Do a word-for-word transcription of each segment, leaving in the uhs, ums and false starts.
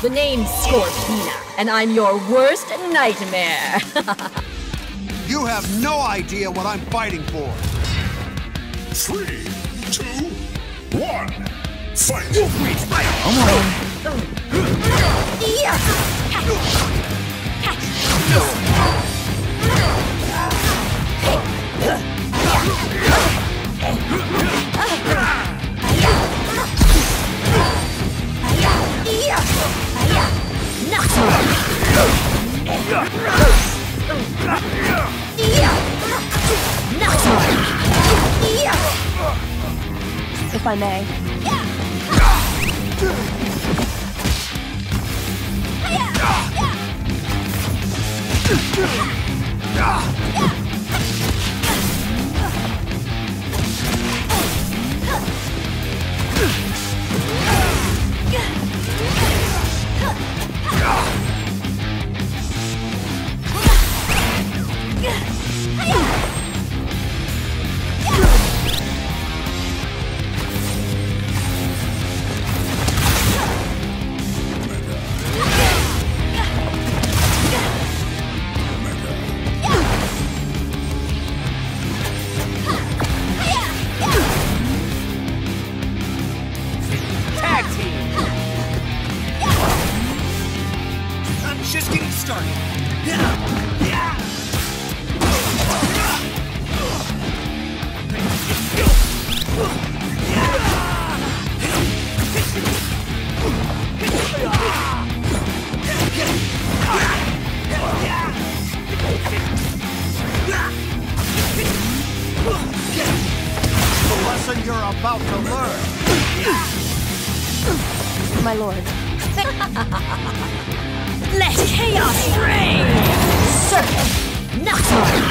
The name's Scorpina, and I'm your worst nightmare. You have no idea what I'm fighting for. Three, two, one, fight! Wolfreed, fight! Come on. Yeah. Catch. Catch. If I may. Tag team! I'm just getting started. The lesson you're about to learn. My lord. Let chaos reign! Serpent! Nocturne!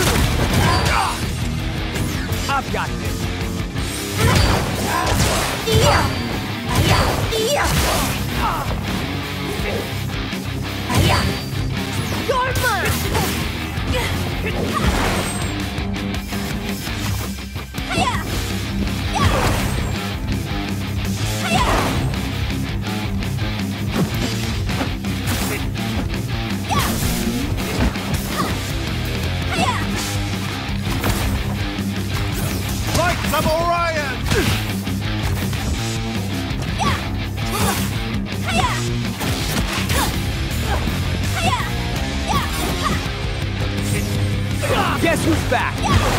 I've got this. Your mercy! Lights of Orion! Guess who's back?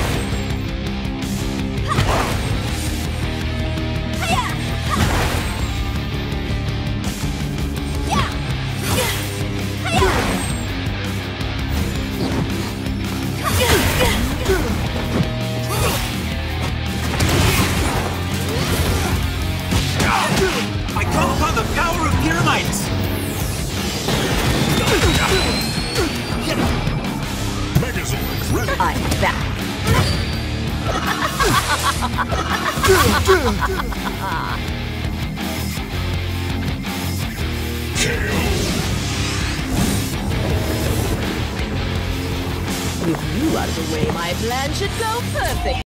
I come upon the power of Pyramites! Megazord ready! I'm back. K O! With you out of the way, my plan should go perfect.